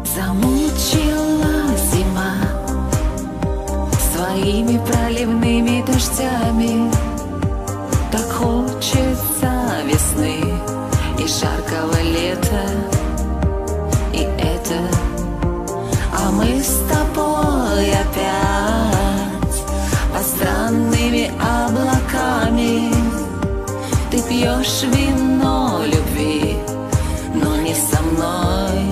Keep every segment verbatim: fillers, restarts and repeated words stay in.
Замучила зима своими проливными дождями. Так хочется весны и жаркого лета, и это, а мы с тобой опять под странными облаками. Ты пьешь вино любви, но не со мной.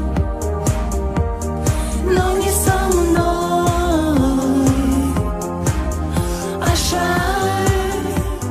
Но не со мной, а жаль.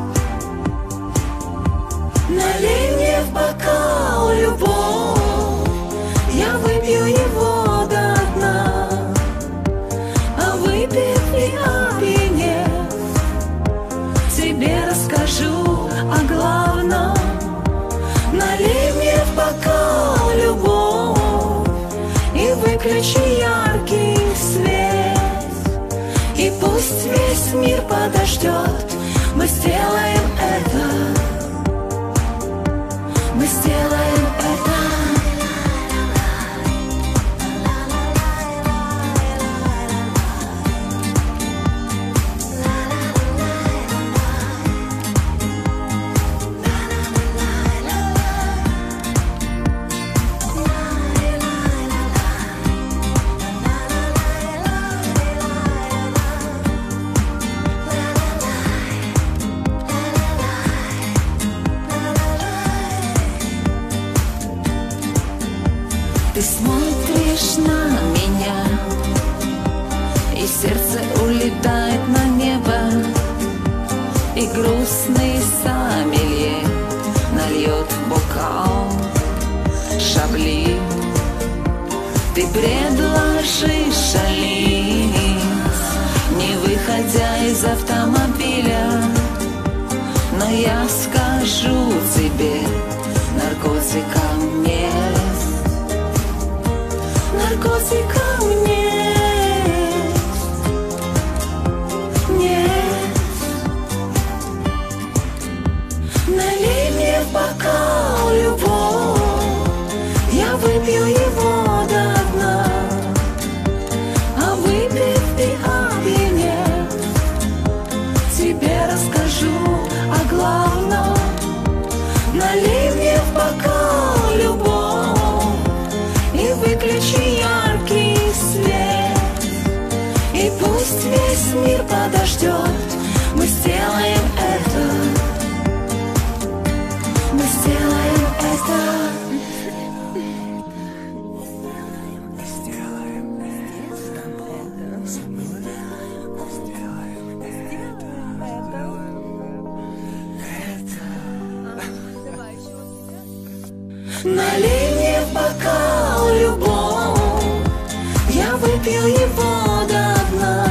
Налей мне в бокал любовь, я выпью его до дна. А выпив и опьянев, тебе расскажу о главном. Налей мне в бокал любовь и выключи яркий свет, и пусть весь мир подождет. Мы сделаем это, мы сделаем это. Ты смотришь на меня, и сердце улетает на небо, и грустный сомелье нальет в бокал шабли. Ты предложишь шалить, не выходя из автомобиля, но я скажу тебе, наркотикам нет. Наркотикам нет, нет. Налей мне в бокал любовь, я выпью его до дна. А выпив и опьянев, тебе расскажу о главном. Налей мне в бокал любовь и выключи яркий свет, и пусть весь мир подождет. Мы сделаем это, мы сделаем это. Налей мне в бокал любовь, я выпью его до дна.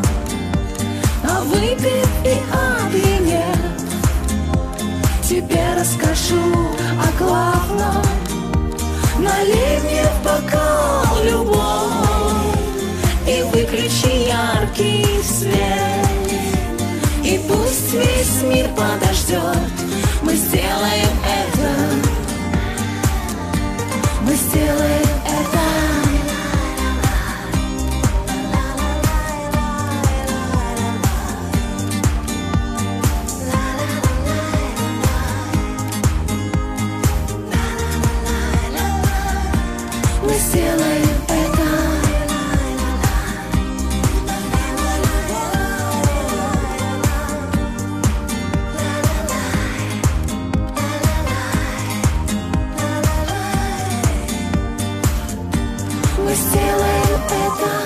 А выпив и опьянев, тебе расскажу о главном. Налей мне в бокал любовь и выключи яркий свет, и пусть весь мир подождет. Мы сделаем это, мы сделаем это. Мы сделаем это. Мы сделаем это.